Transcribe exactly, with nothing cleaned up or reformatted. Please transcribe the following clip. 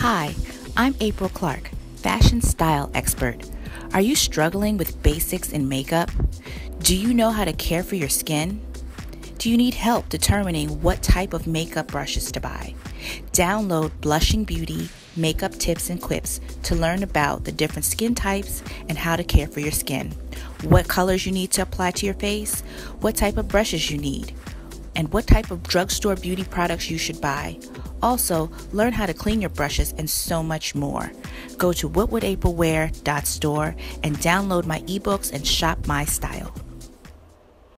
Hi, I'm April Clark, fashion style expert. Are you struggling with basics in makeup? Do you know how to care for your skin? Do you need help determining what type of makeup brushes to buy? Download Blushing Beauty Makeup Tips and Quips to learn about the different skin types and how to care for your skin. What colors you need to apply to your face, what type of brushes you need, and what type of drugstore beauty products you should buy. Also, learn how to clean your brushes and so much more. Go to what would april wear dot store and download my ebooks and shop my style.